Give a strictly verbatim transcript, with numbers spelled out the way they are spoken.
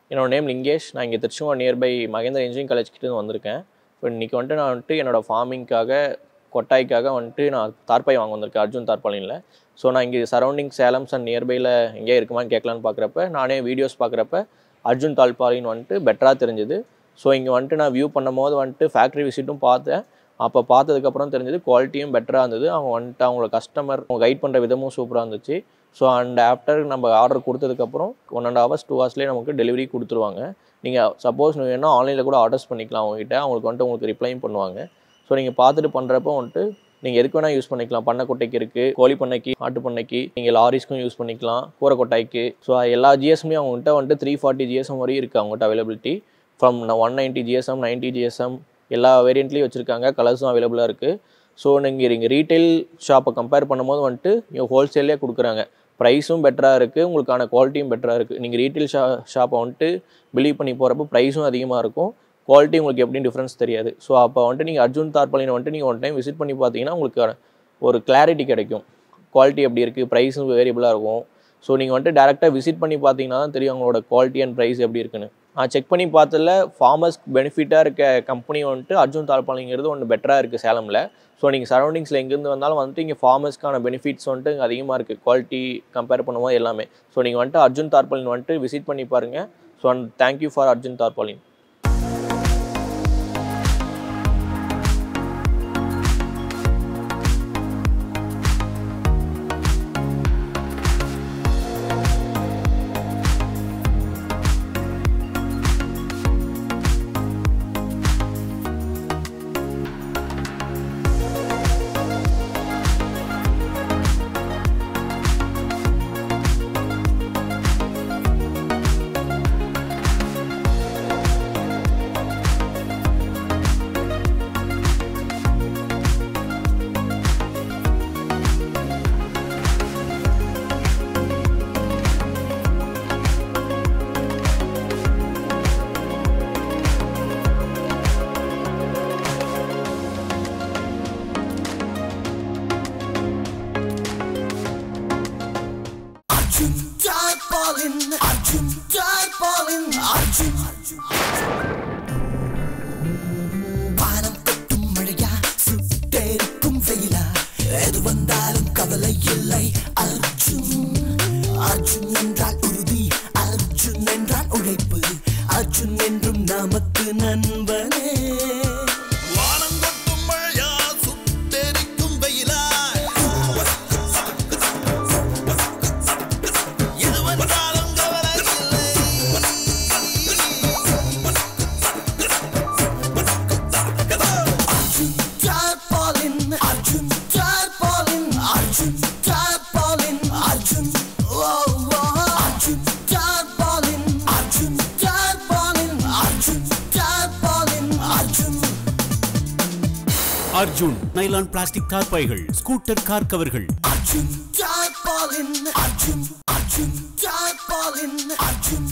என்னோட நேம் லிங்கேஷ். நான் இங்கே Tiruchengode nearby Mahendra engineering college கிட்ட வந்திருக்கேன். இப்போ இன்றைக்கி வந்துட்டு நான் வந்துட்டு என்னோடய ஃபார்மிங்காக கொட்டாய்க்காக வந்துட்டு நான் தார்பாய் வாங்க வந்திருக்கேன் அர்ஜுன் தார்பாலினில். ஸோ நான் இங்கே சரௌண்டிங் சேலம்ஸ் அண்ட் நியர்பையில் எங்கேயா இருக்குமான்னு கேட்கலான்னு பார்க்குறப்ப நானே வீடியோஸ் பார்க்குறப்ப அர்ஜுன் தார்பாலின் வந்துட்டு பெட்டராக தெரிஞ்சுது. ஸோ இங்கே வந்துட்டு நான் வியூ பண்ணும் போது வந்துட்டு ஃபேக்ட்ரி விசிட்டும் பார்த்தேன். அப்போ பார்த்ததுக்கப்புறம் தெரிஞ்சது குவாலிட்டியும் பெட்டராக இருந்தது. அவங்க வந்துட்டு அவங்களோட கஸ்டமர் அவங்க கைட் பண்ணுற விதமும் சூப்பராக இருந்துச்சு. ஸோ அண்ட் ஆஃப்டர் நம்ம ஆர்டர் கொடுத்ததுக்கப்புறம் ஒன் அண்ட் ஹவர்ஸ் டூ ஹவர்ஸ்லேயே நமக்கு டெலிவரி கொடுத்துருவாங்க. நீங்கள் சப்போஸ் நீங்கள் வேணால் ஆன்லைனில் கூட ஆர்டர்ஸ் பண்ணிக்கலாம் அவங்ககிட்ட. அவங்களுக்கு வந்துட்டு உங்களுக்கு ரிப்ளையும் பண்ணுவாங்க. ஸோ நீங்கள் பார்த்துட்டு பண்ணுறப்போ வந்துட்டு நீங்கள் எதுக்கு வேணால் யூஸ் பண்ணிக்கலாம். பண்ணை கொட்டைக்கு இருக்குது, கோழி பண்ணைக்கு, ஆட்டு பண்ணைக்கு, நீங்கள் லாரிஸ்க்கும் யூஸ் பண்ணிக்கலாம், கூரை கொட்டாய்க்கு. ஸோ எல்லா ஜிஎஸ்எம்மே அவங்ககிட்ட வந்துட்டு த்ரீ ஃபார்ட்டி ஜிஎஸ்எம் வரையும் இருக்குது அவங்ககிட்ட availability. From one ninety GSM, ninety GSM எல்லா வேரியண்ட்லேயும் வச்சுருக்காங்க. கலர்ஸும் அவைலபிளாக இருக்குது. ஸோ நீங்கள் இங்கே ரீட்டைல் ஷாப்பை கம்பேர் பண்ணும்போது வந்துட்டு இங்கே ஹோல்சேல்லே கொடுக்குறாங்க. ப்ரைஸும் பெட்டராக இருக்குது, உங்களுக்கான குவாலிட்டியும் பெட்டராக இருக்குது. நீங்கள் ரீட்டைல் ஷா ஷாப்பை வந்துட்டு பிலீவ் பண்ணி போகிறப்போ ப்ரைஸும் அதிகமாக இருக்கும், குவாலிட்டி உங்களுக்கு எப்படின்னு டிஃப்ரென்ஸ் தெரியாது. ஸோ அப்போ வந்துட்டு நீங்கள் அர்ஜுன் தார்பாலினை வந்துட்டு நீங்கள் ஒன் டைம் விசிட் பண்ணி பார்த்தீங்கன்னா உங்களுக்கு ஒரு கிளாரிட்டி கிடைக்கும். குவாலிட்டி எப்படி இருக்குது, ப்ரைஸும் வேரியபிளாக இருக்கும். ஸோ நீங்கள் வந்துட்டு டேரெக்டாக விசிட் பண்ணி பார்த்தீங்கன்னா தான் தெரியும் அவங்களோட குவாலிட்டி அண்ட் ப்ரைஸ் எப்படி இருக்குன்னு. நான் செக் பண்ணி பார்த்ததில் ஃபார்மர்ஸ்க்கு பெனிஃபிட்டாக இருக்க கம்பெனி வந்துட்டு அர்ஜுன் தார்பாலிங்கிறது ஒன்று பெட்டராக இருக்குது சேலமில். ஸோ நீங்கள் சரௌண்டிங்ஸில் எங்கேருந்து வந்தாலும் வந்துட்டு இங்கே ஃபார்மர்ஸ்க்கான பெனிஃபிட்ஸ் வந்துட்டு இங்கே அதிகமாக இருக்குது, குவாலிட்டி கம்பேர் பண்ணும்போது எல்லாமே. ஸோ நீங்கள் வந்துட்டு அர்ஜுன் தார்பாலின் வந்துட்டு விசிட் பண்ணி பாருங்கள். So and thank you for Arjun tarpaulin. Arjun Tarpaulin, Arjun வானம் கட்டும் மழையா, சுட்டெரிக்கும் வெயிலா, எது வந்தாலும் கவலை இல்லை. அர்ஜுன் அர்ஜுன் என்றால் உறுதி, அர்ஜுன் என்றால் உழைப்பு, அர்ஜுன் என்றும் நமக்கு நண்பனே. அர்ஜுன் நைலான் பிளாஸ்டிக் தார்பாய்கள், ஸ்கூட்டர் கார் கவர்கள். Arjun tarpaulin, Arjun Arjun tarpaulin, Arjun